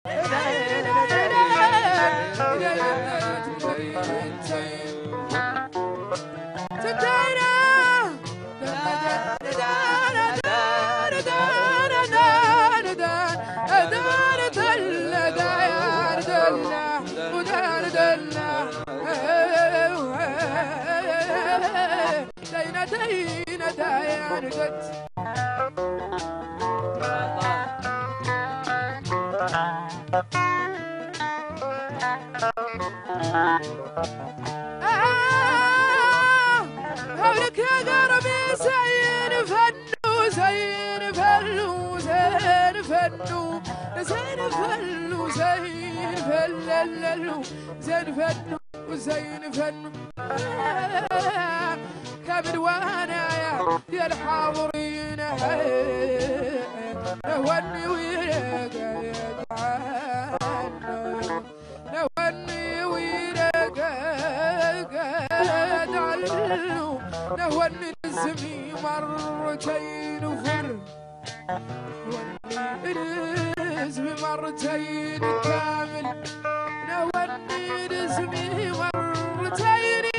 هولك يا قربي زين فنو زين فلو زين فنو زين فلو زين فلو زين فنو وزين فنو كامل وانا يا الحاضرين نهوني وياك نهوني وياك نهوني الزمي مرتين وفر نهوني الزمي مرتين كامل نهوني الزمي مرتين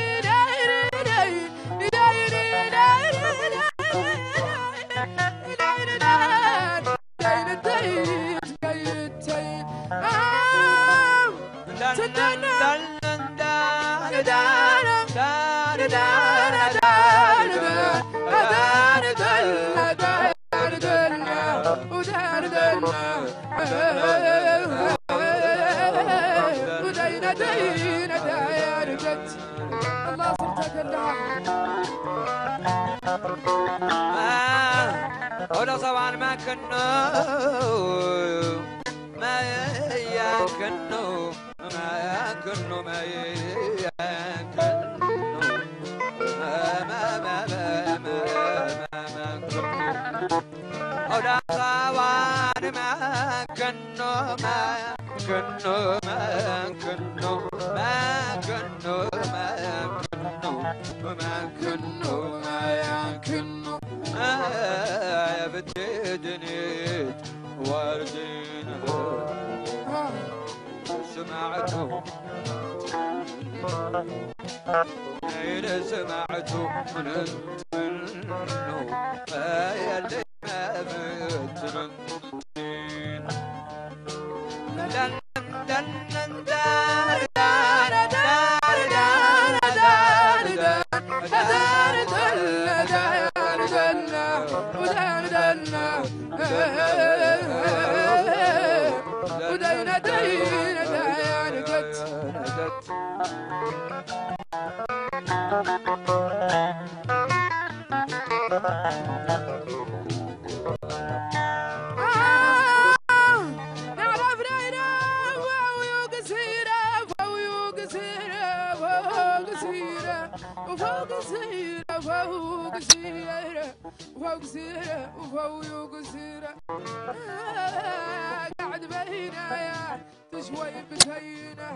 الله صرتك ولا طبعا ما كنا ما يكنو ما يكنو ما يكنو ولا طبعا ما كنا ما كنا ما كنا ما كنا ما كنا ما كنا ما كنا يا بتدنيت واردين سمعته أين سمعته من منه يا اللي ما بتردين وفوق سيرة وفوق سيرة قاعد بينا تشوي بزينة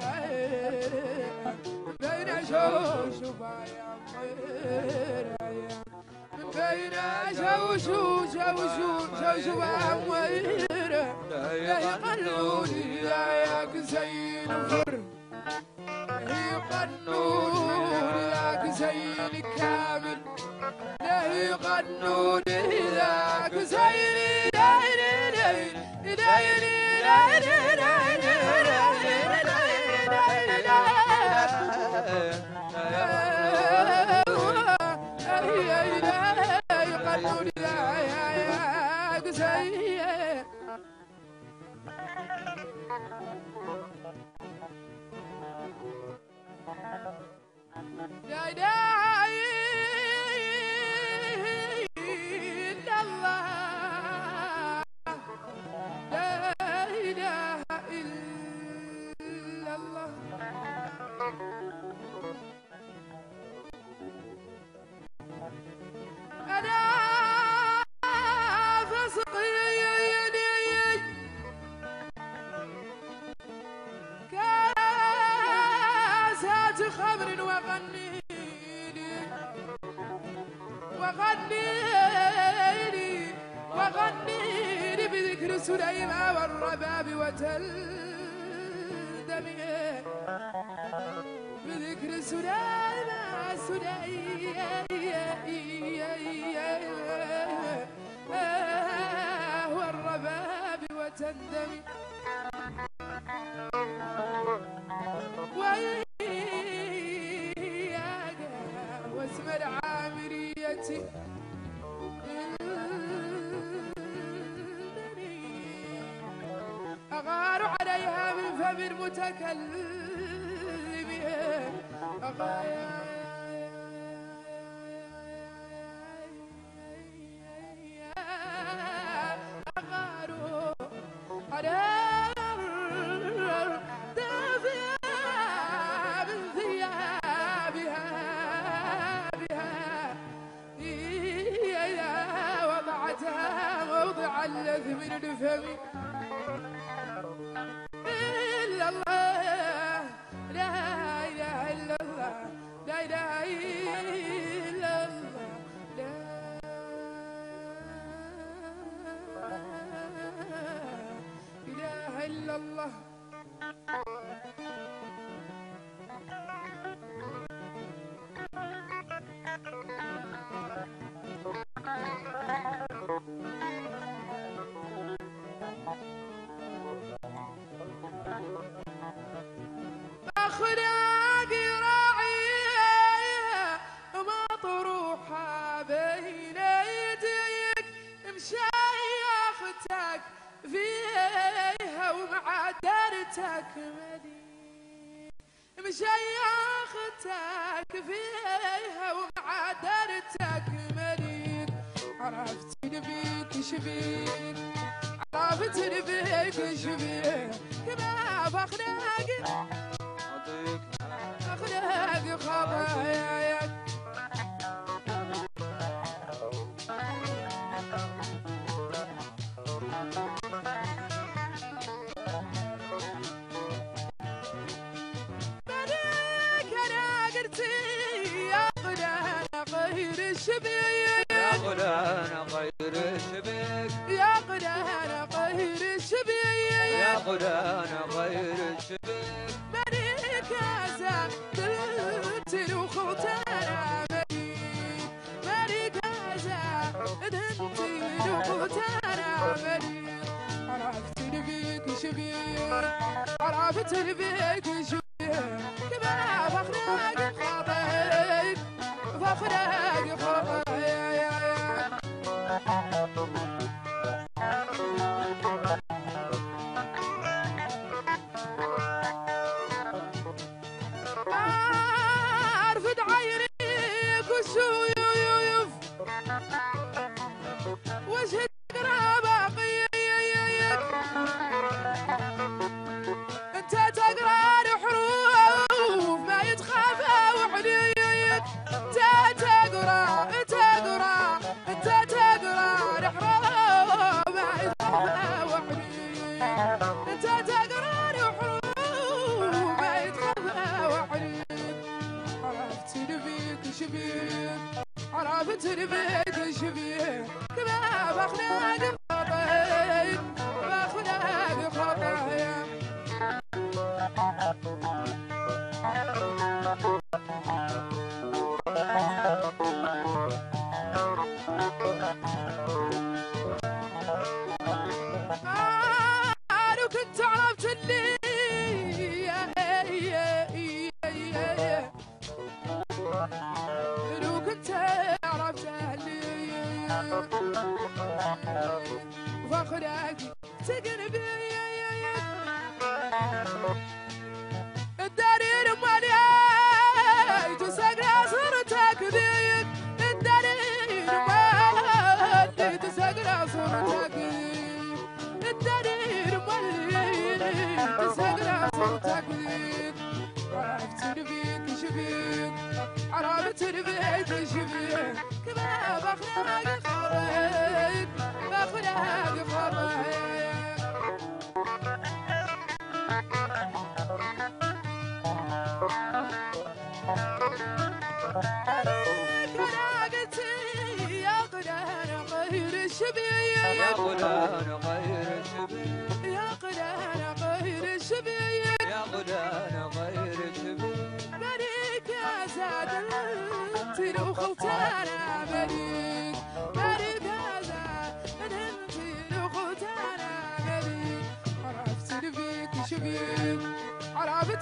بينا شوشوفا يا عميرة من بينا شوشوفا يا عميرة لا يقلوني لا ياك زين وفر يقنون ذاك زين كامل لا يقنون ذاك زين يقنون ذاك زين لا إله إلا الله لا إله إلا الله أنا فسقي كاسات خمر وغني بذكر سليمة والرباب وتلدمي بذكر سليمة والرباب وتندمي وإياك واسم العامرية أغار عليها من فم المتكلم أغار على دافئة من ثيابها إذا وضعتها موضع اللذ من الفم إلا الله لا إله إلا الله لا إله إلا الله لا إله إلا الله أخلاقي راعيها ما طروحها بين يديك مشايختك فيها ومعدرتك مليك مشايختك فيها ومعدرتك مليك عرفت بيك شبيك عرفت بيك شبيك كما بأخلاقي أخلاقي خطاياك مليك أنا قلتي يا غلانا غير الشبيك يا غلانا غير الشبيك يا غلانا غير الشبيك يا غلانا غير الشبيك مليك أزام دلتي وخوتانا مليك مليك أزام دلتي وخوتانا مليك عرفت بيك شبيك عرفت بيك شبيك كما بأخلاقي خطاياك بأخلاقي خطاياك أرفد عينيك وشويف وجهك قرابة قيك انت تقرا الحروف ما يتخافى وحنيك انت تقرا الحروف ما يتخافى وحنيك انت تقرا الحروف ما يتخافى وحنيك عرفت بيك شبيك عرفت بيك شبيك كما بأخلاقي خطاياك بأخلاقي خطاياك لو كنت عرفت اللي لو كنت عرفت اللي فأخلاقي تقربي الدارين مالي تسقى صورتك ذيك الدارين مالي تسقى صورتك ذيك الدارين مالي تسقى صورتك ذيك عرفت بيك شبيك عرفت بيك شبيك كما بأخلاقي خطاياك بأخلاقي خطاياك يا غلانا غير الشبيك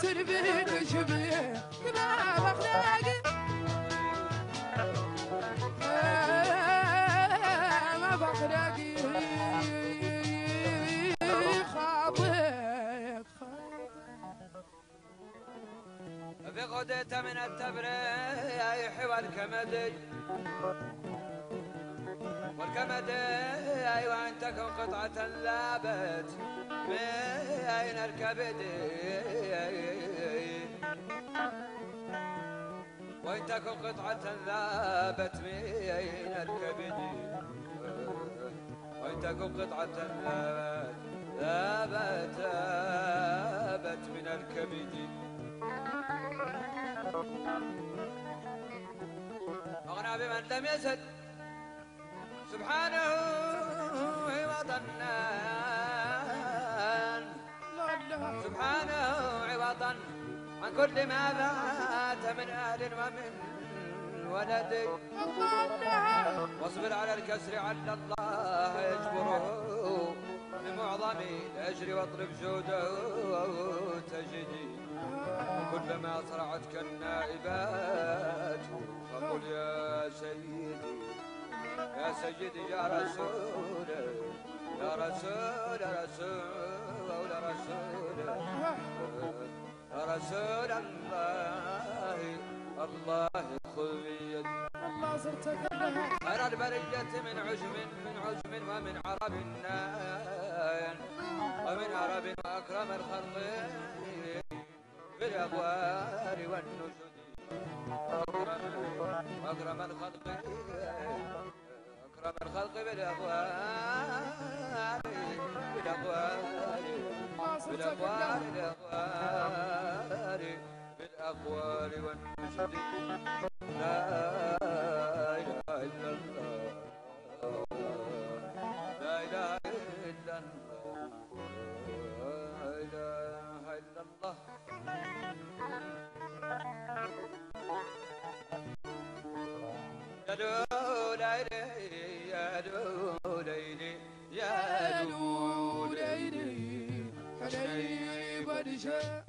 تربين شبيه ما بخلاقي ما بخلاقي خاطئك في غدة من التبريح والكمد أيوة أن تكون قطعة لابت بين الكبد وإن تكون قطعة ذابت من الكبد وإن تكون قطعة ذابت من الكبد أغنى بمن لم يزد سبحانه عوضا سبحانه عوضا عن كل ما فات من أهل ومن ولد واصبر على الكسر عل الله يجبره بمعظم الأجر واطلب جوده تجدي وكلما صرعتك النائبات فقل يا سيدي يا سيدي يا رسول يا رسول يا رسول يا رسول يا رسول الله الله خذ بيدي الله زرتك خير البرية من عجم ومن عرب ومن عرب وأكرم الخلق بالأبوار والنجد أكرم الخلق بالأبوار والنجد لا إله إلا الله لا إله إلا الله لا إله إلا الله يا لوليلي يا لوليلي يا لوليلي حليب الرجال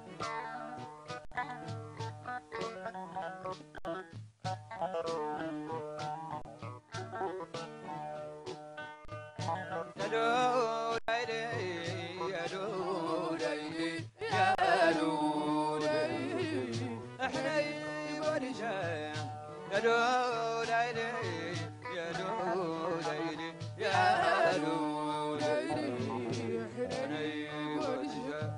يا لوليلي يا لوليلي يا لوليلي حليب الرجال يا لوليلي يا لوليلي يا لوليلي حليب الرجال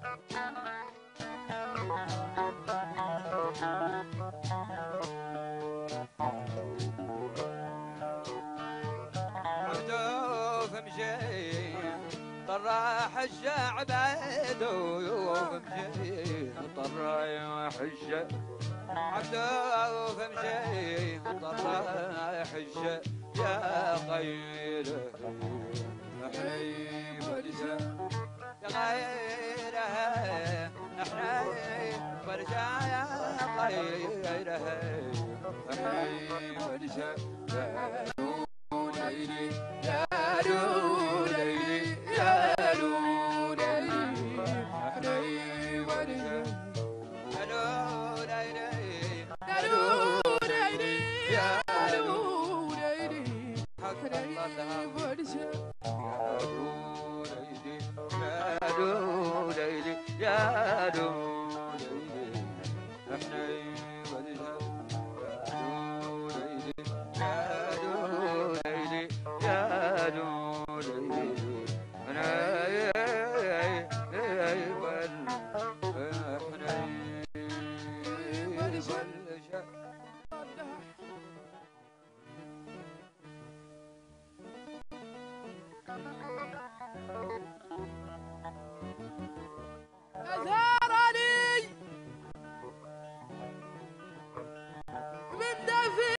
طراح الشعب عدو فمشي طراح الشعب عدو فمشي طراح الشعب يا غيره حليب الرجال يا غيره حليب الرجال يا غيره حليب الرجال يا لوليلي يا لوليلي حليب الرجال يا لوليلي يا لوليلي يا لوليلي حليب الرجال